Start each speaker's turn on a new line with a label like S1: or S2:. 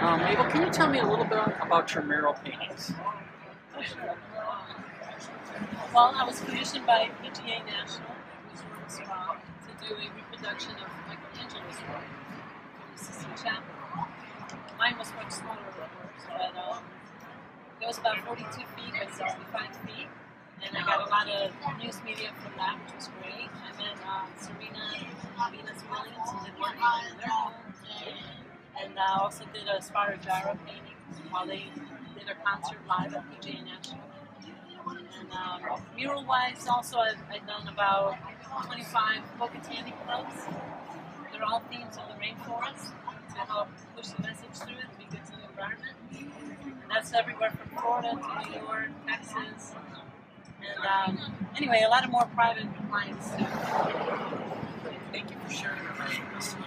S1: Mabel, can you tell me a little bit about your mural paintings?
S2: Well, I was commissioned by PGA National, which was to do a reproduction of Michelangelo's work for the Sistine Chapel. Mine was much smaller, of course, but it was about 42 feet by 65 feet, and I got a lot of news media from that, which was great. I met Serena Venus Williams, who did one in their home, and also did a Sparajara painting while they did a concert live at PGA National. And mural-wise, also I've done about 25 Boca clubs. They're all themes of the rainforest to help push the message through it, be good to the environment. And that's everywhere from Florida to New York, Texas, and anyway, a lot of more private clients too.
S1: Thank you for sharing your vision.